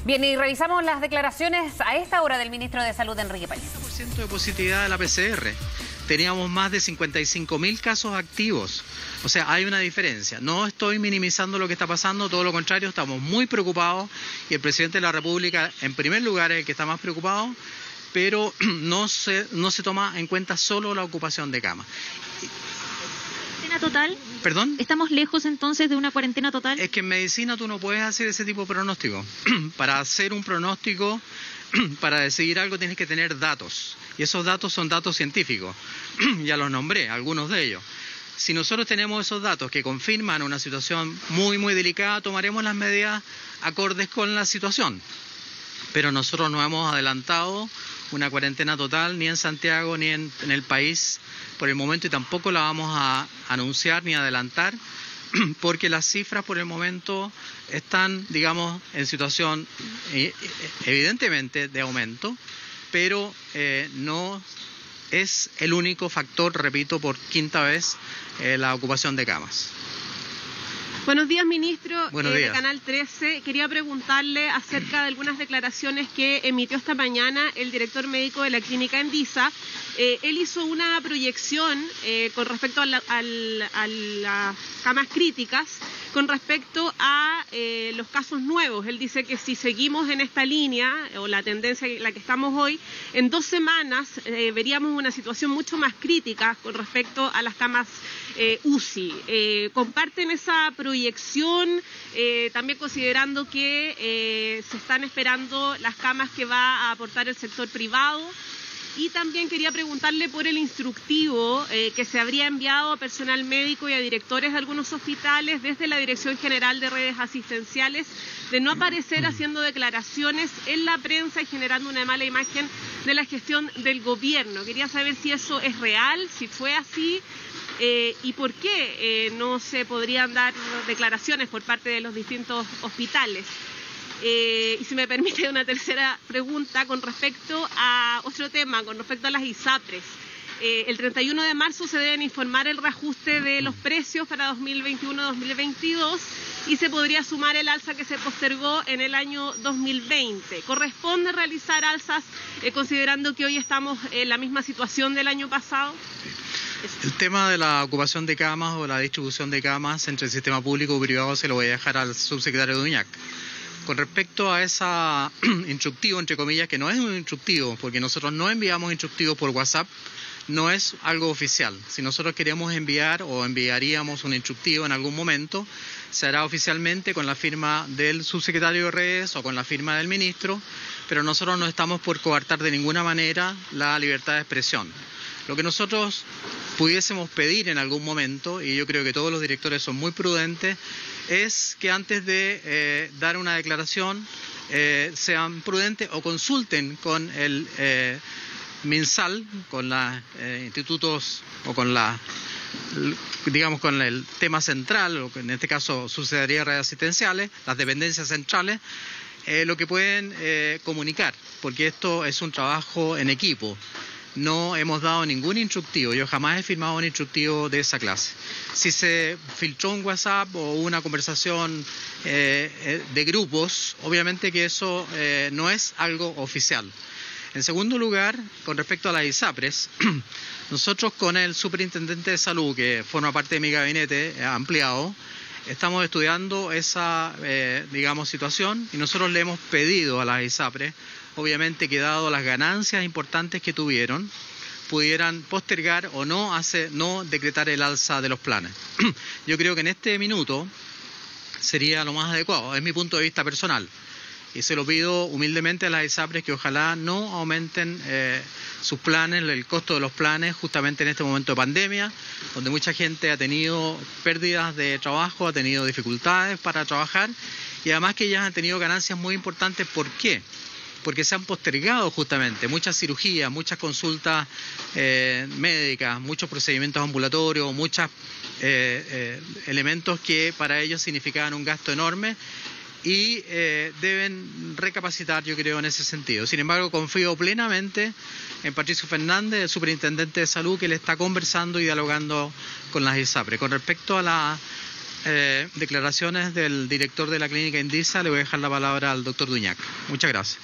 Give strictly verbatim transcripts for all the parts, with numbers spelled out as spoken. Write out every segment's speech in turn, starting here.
Bien, y revisamos las declaraciones a esta hora del ministro de Salud, Enrique París. cincuenta por ciento de positividad de la P C R. Teníamos más de cincuenta y cinco mil casos activos. O sea, hay una diferencia. No estoy minimizando lo que está pasando, todo lo contrario, estamos muy preocupados y el presidente de la República, en primer lugar, es el que está más preocupado, pero no se, no se toma en cuenta solo la ocupación de camas. ¿Cuarentena total? ¿Perdón? ¿Estamos lejos entonces de una cuarentena total? Es que en medicina tú no puedes hacer ese tipo de pronóstico. Para hacer un pronóstico, para decidir algo tienes que tener datos. Y esos datos son datos científicos. Ya los nombré, algunos de ellos. Si nosotros tenemos esos datos que confirman una situación muy, muy delicada, tomaremos las medidas acordes con la situación. Pero nosotros no hemos adelantado una cuarentena total ni en Santiago ni en, en el país por el momento, y tampoco la vamos a anunciar ni adelantar porque las cifras por el momento están, digamos, en situación evidentemente de aumento, pero eh, no es el único factor, repito por quinta vez, eh, la ocupación de camas. Buenos días, ministro. Buenos eh, días. De Canal trece. Quería preguntarle acerca de algunas declaraciones que emitió esta mañana el director médico de la clínica Endisa. Eh, él hizo una proyección eh, con respecto a, la, a, la, a las camas críticas, con respecto a eh, los casos nuevos. Él dice que si seguimos en esta línea, o la tendencia en la que estamos hoy, en dos semanas eh, veríamos una situación mucho más crítica con respecto a las camas eh, U C I. Eh, ¿Comparten esa proyección, eh, también considerando que eh, se están esperando las camas que va a aportar el sector privado? Y también quería preguntarle por el instructivo eh, que se habría enviado a personal médico y a directores de algunos hospitales desde la Dirección General de Redes Asistenciales de no aparecer haciendo declaraciones en la prensa y generando una mala imagen de la gestión del gobierno. Quería saber si eso es real, si fue así, eh, y por qué eh, no se podrían dar declaraciones por parte de los distintos hospitales. Eh, y si me permite una tercera pregunta con respecto a otro tema, con respecto a las ISAPRES. Eh, el treinta y uno de marzo se deben informar el reajuste de los precios para dos mil veintiuno dos mil veintidós y se podría sumar el alza que se postergó en el año dos mil veinte. ¿Corresponde realizar alzas eh, considerando que hoy estamos en la misma situación del año pasado? El tema de la ocupación de camas o la distribución de camas entre el sistema público y privado se lo voy a dejar al subsecretario Duñac. Con respecto a ese instructivo, entre comillas, que no es un instructivo, porque nosotros no enviamos instructivos por WhatsApp, no es algo oficial. Si nosotros queremos enviar o enviaríamos un instructivo en algún momento, se hará oficialmente con la firma del subsecretario de redes o con la firma del ministro, pero nosotros no estamos por coartar de ninguna manera la libertad de expresión. Lo que nosotros pudiésemos pedir en algún momento, y yo creo que todos los directores son muy prudentes, es que antes de eh, dar una declaración eh, sean prudentes o consulten con el eh, MinSal, con los eh, institutos o con la, digamos, con el tema central, o en este caso Subsecretaría de Redes Asistenciales, las dependencias centrales, eh, lo que pueden eh, comunicar, porque esto es un trabajo en equipo. No hemos dado ningún instructivo, yo jamás he firmado un instructivo de esa clase. Si se filtró un WhatsApp o una conversación eh, de grupos, obviamente que eso eh, no es algo oficial. En segundo lugar, con respecto a las ISAPRES, nosotros con el superintendente de salud, que forma parte de mi gabinete eh, ampliado, estamos estudiando esa, eh, digamos, situación, y nosotros le hemos pedido a las ISAPRES, obviamente que dado las ganancias importantes que tuvieron, pudieran postergar o no, hace, no decretar el alza de los planes. Yo creo que en este minuto sería lo más adecuado, es mi punto de vista personal. Y se lo pido humildemente a las ISAPRES que ojalá no aumenten eh, sus planes, el costo de los planes, justamente en este momento de pandemia, donde mucha gente ha tenido pérdidas de trabajo, ha tenido dificultades para trabajar, y además que ellas han tenido ganancias muy importantes. ¿Por qué? Porque se han postergado justamente muchas cirugías, muchas consultas eh, médicas, muchos procedimientos ambulatorios, muchos eh, eh, elementos que para ellos significaban un gasto enorme, y eh, deben recapacitar, yo creo, en ese sentido. Sin embargo, confío plenamente en Patricio Fernández, el superintendente de salud, que le está conversando y dialogando con las ISAPRES. Con respecto a la eh, declaraciones del director de la clínica Indisa, le voy a dejar la palabra al doctor Duñac. Muchas gracias.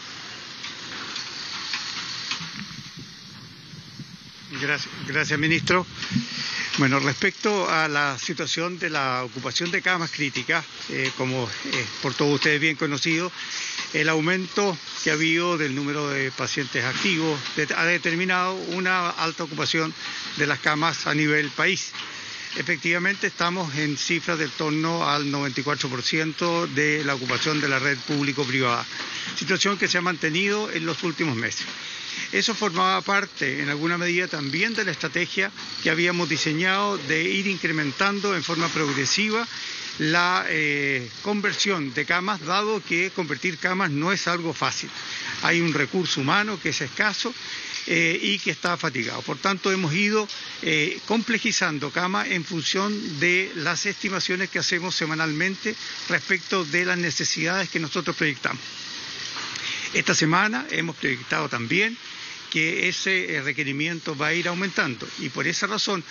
Gracias, gracias, ministro. Bueno, respecto a la situación de la ocupación de camas críticas, eh, como eh, por todos ustedes bien conocido, el aumento que ha habido del número de pacientes activos de, ha determinado una alta ocupación de las camas a nivel país. Efectivamente, estamos en cifras del torno al noventa y cuatro por ciento de la ocupación de la red público-privada, situación que se ha mantenido en los últimos meses. Eso formaba parte, en alguna medida, también de la estrategia que habíamos diseñado de ir incrementando en forma progresiva la eh, conversión de camas, dado que convertir camas no es algo fácil. Hay un recurso humano que es escaso eh, y que está fatigado. Por tanto, hemos ido eh, complejizando camas en función de las estimaciones que hacemos semanalmente respecto de las necesidades que nosotros proyectamos. Esta semana hemos proyectado también que ese requerimiento va a ir aumentando y por esa razón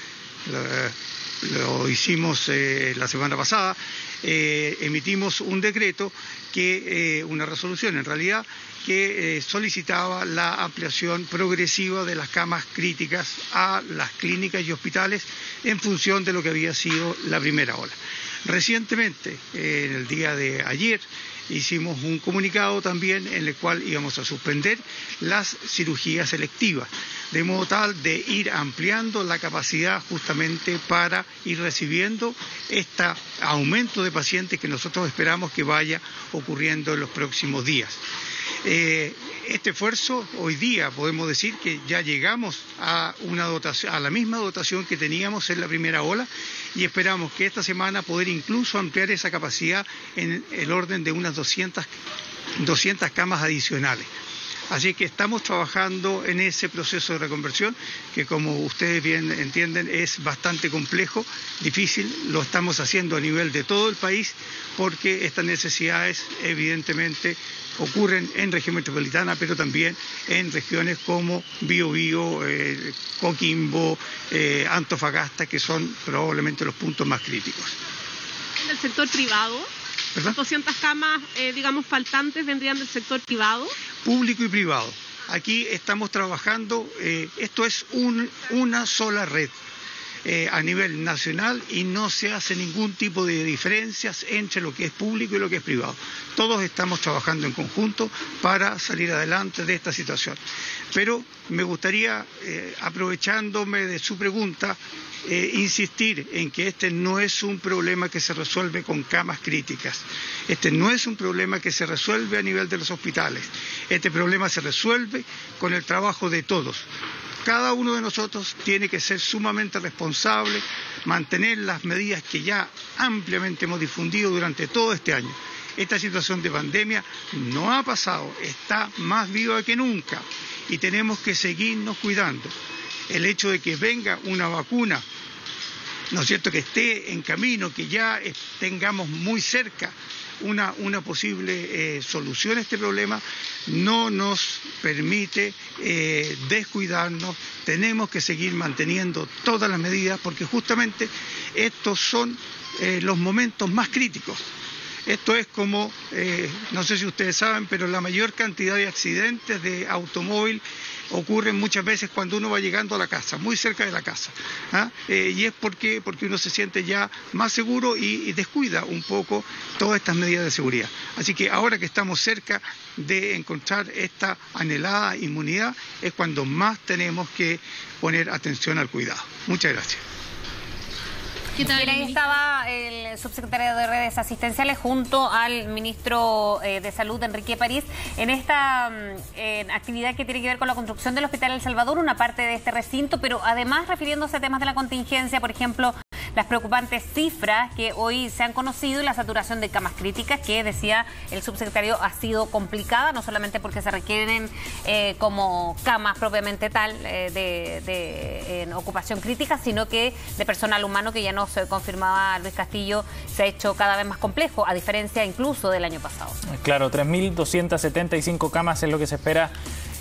lo, lo hicimos eh, la semana pasada, eh, emitimos un decreto, que eh, una resolución en realidad, que eh, solicitaba la ampliación progresiva de las camas críticas a las clínicas y hospitales en función de lo que había sido la primera ola. Recientemente, eh, en el día de ayer, hicimos un comunicado también en el cual íbamos a suspender las cirugías electivas, de modo tal de ir ampliando la capacidad justamente para ir recibiendo este aumento de pacientes que nosotros esperamos que vaya ocurriendo en los próximos días. Eh, este esfuerzo, hoy día podemos decir que ya llegamos a una dotación, a la misma dotación que teníamos en la primera ola, y esperamos que esta semana poder incluso ampliar esa capacidad en el orden de unas doscientas camas adicionales. Así que estamos trabajando en ese proceso de reconversión, que como ustedes bien entienden es bastante complejo, difícil. Lo estamos haciendo a nivel de todo el país porque estas necesidades evidentemente ocurren en región metropolitana, pero también en regiones como Biobío, eh, Coquimbo, eh, Antofagasta, que son probablemente los puntos más críticos. ¿En el sector privado? ¿Las doscientas camas, eh, digamos, faltantes vendrían del sector privado? Público y privado. Aquí estamos trabajando, eh, esto es un, una sola red eh, a nivel nacional y no se hace ningún tipo de diferencias entre lo que es público y lo que es privado. Todos estamos trabajando en conjunto para salir adelante de esta situación. Pero me gustaría, eh, aprovechándome de su pregunta, eh, insistir en que este no es un problema que se resuelve con camas críticas. Este no es un problema que se resuelve a nivel de los hospitales. Este problema se resuelve con el trabajo de todos. Cada uno de nosotros tiene que ser sumamente responsable, mantener las medidas que ya ampliamente hemos difundido durante todo este año. Esta situación de pandemia no ha pasado, está más viva que nunca y tenemos que seguirnos cuidando. El hecho de que venga una vacuna, ¿no es cierto?, que esté en camino, que ya tengamos muy cerca una, una posible eh, solución a este problema, no nos permite eh, descuidarnos. Tenemos que seguir manteniendo todas las medidas porque justamente estos son eh, los momentos más críticos. Esto es como, eh, no sé si ustedes saben, pero la mayor cantidad de accidentes de automóvil ocurren muchas veces cuando uno va llegando a la casa, muy cerca de la casa. ¿Ah? Eh, y es porque, porque uno se siente ya más seguro y, y descuida un poco todas estas medidas de seguridad. Así que ahora que estamos cerca de encontrar esta anhelada inmunidad, es cuando más tenemos que poner atención al cuidado. Muchas gracias. ¿Qué tal? Bien, ahí estaba el subsecretario de Redes Asistenciales junto al ministro eh, de Salud, Enrique París, en esta eh, actividad que tiene que ver con la construcción del Hospital El Salvador, una parte de este recinto, pero además refiriéndose a temas de la contingencia, por ejemplo, las preocupantes cifras que hoy se han conocido y la saturación de camas críticas, que decía el subsecretario ha sido complicada, no solamente porque se requieren eh, como camas propiamente tal eh, de, de en ocupación crítica, sino que de personal humano, que ya nos confirmaba Luis Castillo, se ha hecho cada vez más complejo, a diferencia incluso del año pasado. Claro, tres mil doscientas setenta y cinco camas es lo que se espera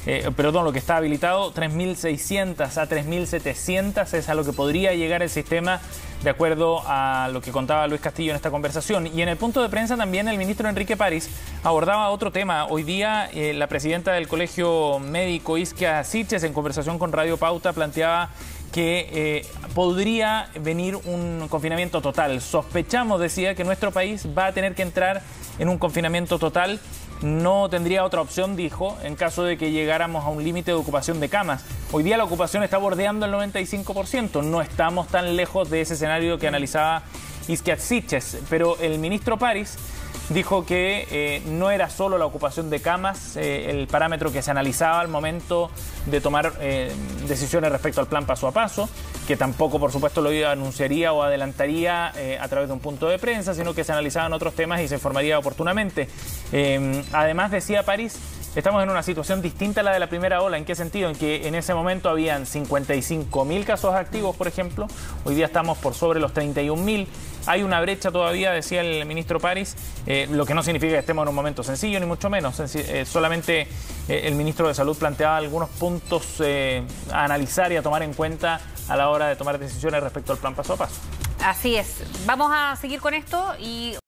eh, perdón, lo que está habilitado, tres mil seiscientas a tres mil setecientas es a lo que podría llegar el sistema, de acuerdo a lo que contaba Luis Castillo en esta conversación. Y en el punto de prensa también el ministro Enrique París abordaba otro tema. Hoy día eh, la presidenta del Colegio Médico, Isquia Siches, en conversación con Radio Pauta, planteaba que eh, podría venir un confinamiento total. Sospechamos, decía, que nuestro país va a tener que entrar en un confinamiento total. No tendría otra opción, dijo, en caso de que llegáramos a un límite de ocupación de camas. Hoy día la ocupación está bordeando el noventa y cinco por ciento. No estamos tan lejos de ese escenario que analizaba Isquia Siches, pero el ministro París dijo que eh, no era solo la ocupación de camas eh, el parámetro que se analizaba al momento de tomar eh, decisiones respecto al plan paso a paso, que tampoco, por supuesto, lo anunciaría o adelantaría eh, a través de un punto de prensa, sino que se analizaban otros temas y se informaría oportunamente. Eh, además, decía París, estamos en una situación distinta a la de la primera ola. ¿En qué sentido? En que en ese momento habían cincuenta y cinco mil casos activos, por ejemplo. Hoy día estamos por sobre los treinta y un mil. Hay una brecha todavía, decía el ministro París, eh, lo que no significa que estemos en un momento sencillo, ni mucho menos. Eh, solamente eh, el ministro de Salud planteaba algunos puntos eh, a analizar y a tomar en cuenta a la hora de tomar decisiones respecto al plan paso a paso. Así es. Vamos a seguir con esto y...